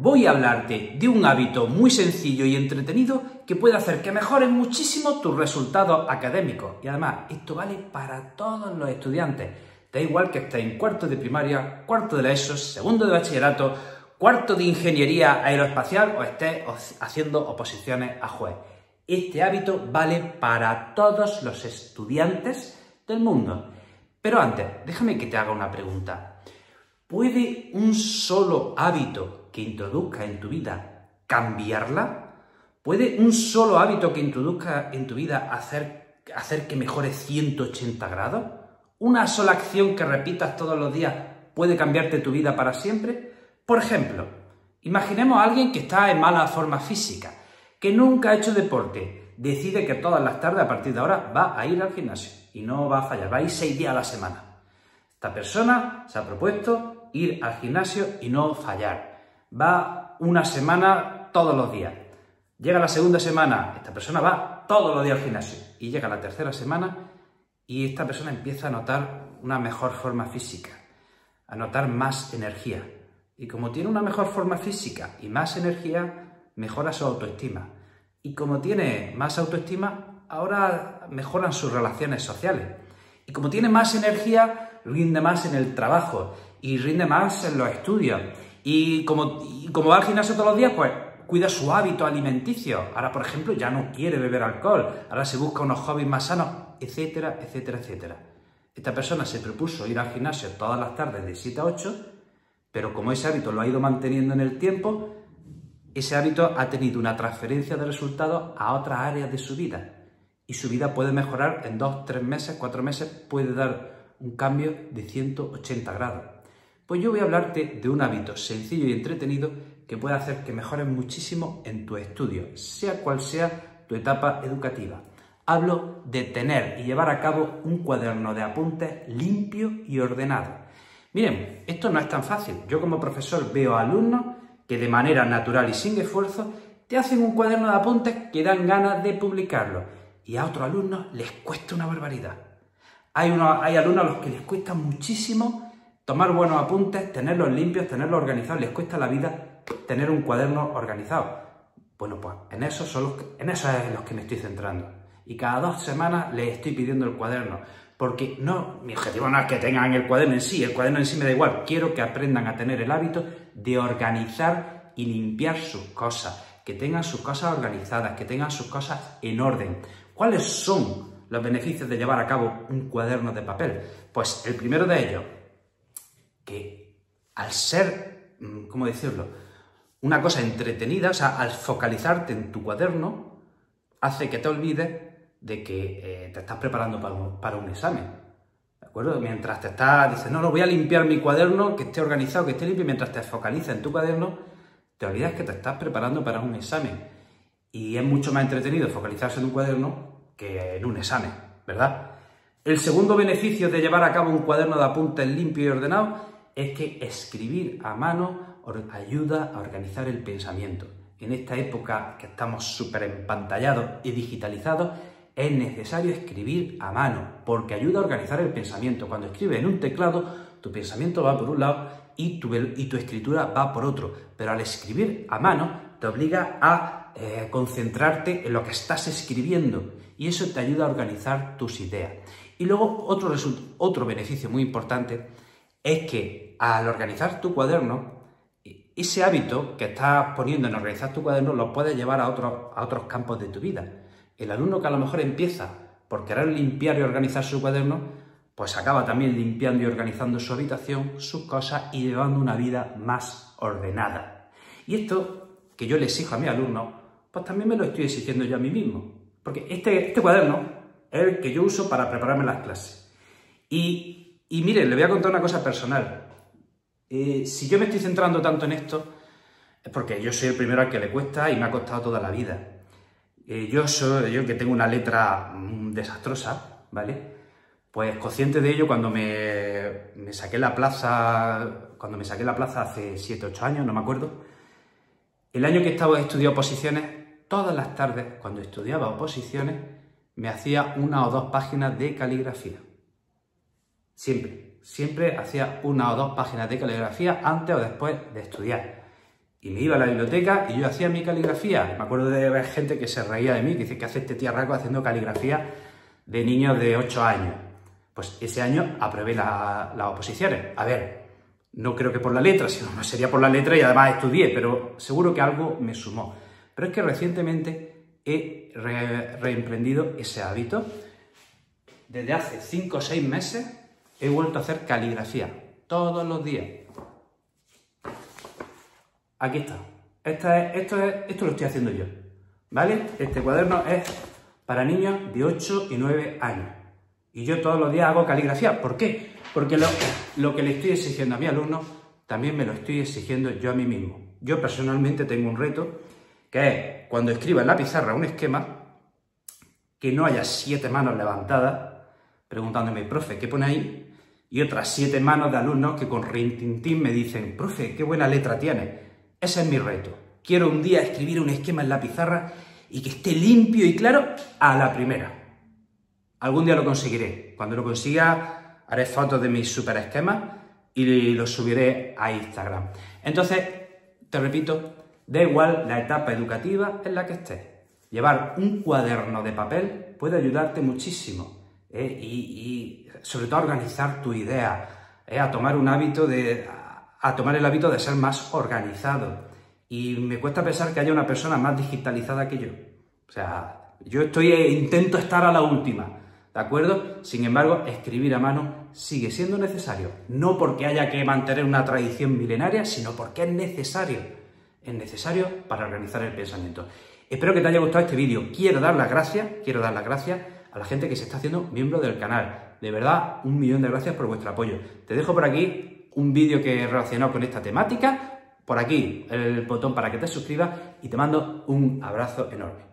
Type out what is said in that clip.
voy a hablarte de un hábito muy sencillo y entretenido que puede hacer que mejores muchísimo tus resultados académicos. Y además, esto vale para todos los estudiantes. Da igual que estés en cuarto de primaria, cuarto de la ESO, segundo de bachillerato, cuarto de ingeniería aeroespacial o estés haciendo oposiciones a juez. Este hábito vale para todos los estudiantes del mundo. Pero antes, déjame que te haga una pregunta. ¿Puede un solo hábito que introduzca en tu vida cambiarla? ¿Puede un solo hábito que introduzca en tu vida hacer que mejores 180 grados? ¿Una sola acción que repitas todos los días puede cambiarte tu vida para siempre? Por ejemplo, imaginemos a alguien que está en mala forma física, que nunca ha hecho deporte, decide que todas las tardes a partir de ahora va a ir al gimnasio y no va a fallar, va a ir 6 días a la semana. Esta persona se ha propuesto ir al gimnasio y no fallar. Va una semana todos los días. Llega la segunda semana, esta persona va todos los días al gimnasio. Y llega la tercera semana y esta persona empieza a notar una mejor forma física, a notar más energía. Y como tiene una mejor forma física y más energía, mejora su autoestima. Y como tiene más autoestima, ahora mejoran sus relaciones sociales. Y como tiene más energía, rinde más en el trabajo y rinde más en los estudios. Y como va al gimnasio todos los días, pues cuida su hábito alimenticio. Ahora, por ejemplo, ya no quiere beber alcohol. Ahora se busca unos hobbies más sanos, etcétera, etcétera, etcétera. Esta persona se propuso ir al gimnasio todas las tardes de 7 a 8, pero como ese hábito lo ha ido manteniendo en el tiempo, ese hábito ha tenido una transferencia de resultados a otras áreas de su vida. Y su vida puede mejorar en 2, 3 meses, 4 meses, puede dar un cambio de 180 grados. Pues yo voy a hablarte de un hábito sencillo y entretenido que puede hacer que mejores muchísimo en tu estudio, sea cual sea tu etapa educativa. Hablo de tener y llevar a cabo un cuaderno de apuntes limpio y ordenado. Miren, esto no es tan fácil. Yo como profesor veo a alumnos que de manera natural y sin esfuerzo te hacen un cuaderno de apuntes que dan ganas de publicarlo y a otros alumnos les cuesta una barbaridad. Hay alumnos a los que les cuesta muchísimo tomar buenos apuntes, tenerlos limpios, tenerlos organizados, les cuesta la vida tener un cuaderno organizado. Bueno, pues en eso es en los que me estoy centrando. Y cada 2 semanas les estoy pidiendo el cuaderno. Porque mi objetivo no es que tengan el cuaderno en sí me da igual. Quiero que aprendan a tener el hábito de organizar y limpiar sus cosas, que tengan sus cosas organizadas, que tengan sus cosas en orden. ¿Cuáles son los beneficios de llevar a cabo un cuaderno de papel? Pues el primero de ellos, que al ser, ¿cómo decirlo?, una cosa entretenida, o sea, al focalizarte en tu cuaderno, hace que te olvides de que te estás preparando para un examen, ¿de acuerdo? Mientras dices, no, voy a limpiar mi cuaderno, que esté organizado, que esté limpio, mientras te focalizas en tu cuaderno, te olvidas que te estás preparando para un examen. Y es mucho más entretenido focalizarse en un cuaderno que en un examen, ¿verdad? El segundo beneficio de llevar a cabo un cuaderno de apuntes limpio y ordenado es que escribir a mano ayuda a organizar el pensamiento. En esta época que estamos súper empantallados y digitalizados, es necesario escribir a mano, porque ayuda a organizar el pensamiento. Cuando escribes en un teclado, tu pensamiento va por un lado y tu escritura va por otro. Pero al escribir a mano, te obliga a concentrarte en lo que estás escribiendo y eso te ayuda a organizar tus ideas. Y luego otro beneficio muy importante es que al organizar tu cuaderno, ese hábito que estás poniendo en organizar tu cuaderno lo puedes llevar a otros campos de tu vida. El alumno que a lo mejor empieza por querer limpiar y organizar su cuaderno, pues acaba también limpiando y organizando su habitación, sus cosas y llevando una vida más ordenada. Y esto que yo le exijo a mis alumnos, pues también me lo estoy exigiendo yo a mí mismo. Porque este cuaderno es el que yo uso para prepararme las clases. Y miren, le voy a contar una cosa personal. Si yo me estoy centrando tanto en esto, es porque yo soy el primero al que le cuesta y me ha costado toda la vida. Yo que tengo una letra desastrosa, ¿vale? Pues consciente de ello, cuando me saqué la plaza hace 7, 8 años, no me acuerdo, el año que estaba estudiando oposiciones, todas las tardes, cuando estudiaba oposiciones, me hacía 1 o 2 páginas de caligrafía. Siempre hacía 1 o 2 páginas de caligrafía antes o después de estudiar. Y me iba a la biblioteca y yo hacía mi caligrafía. Me acuerdo de ver gente que se reía de mí, que dice que hace este tiarraco haciendo caligrafía de niños de 8 años. Pues ese año aprobé las oposiciones. A ver, no creo que por la letra, sino no sería por la letra y además estudié, pero seguro que algo me sumó. Pero es que recientemente he reemprendido ese hábito. Desde hace 5 o 6 meses he vuelto a hacer caligrafía, todos los días. Aquí está. Esto lo estoy haciendo yo, ¿vale? Este cuaderno es para niños de 8 y 9 años. Y yo todos los días hago caligrafía. ¿Por qué? Porque lo que le estoy exigiendo a mis alumnos, también me lo estoy exigiendo yo a mí mismo. Yo personalmente tengo un reto, que es cuando escriba en la pizarra un esquema, que no haya 7 manos levantadas, preguntándome, profe, ¿qué pone ahí? Y otras 7 manos de alumnos que con rintintín me dicen, profe, qué buena letra tiene. Ese es mi reto. Quiero un día escribir un esquema en la pizarra y que esté limpio y claro a la primera. Algún día lo conseguiré. Cuando lo consiga, haré fotos de mis super esquemas y los subiré a Instagram. Entonces, te repito, da igual la etapa educativa en la que estés. Llevar un cuaderno de papel puede ayudarte muchísimo. Y sobre todo a organizar tu idea, a tomar el hábito de ser más organizado. Y me cuesta pensar que haya una persona más digitalizada que yo. O sea, yo intento estar a la última, ¿de acuerdo? Sin embargo, escribir a mano sigue siendo necesario. No porque haya que mantener una tradición milenaria, sino porque es necesario. Es necesario para organizar el pensamiento. Espero que te haya gustado este vídeo. Quiero dar las gracias a la gente que se está haciendo miembro del canal. De verdad, 1.000.000 de gracias por vuestro apoyo. Te dejo por aquí un vídeo que es relacionado con esta temática. Por aquí el botón para que te suscribas y te mando un abrazo enorme.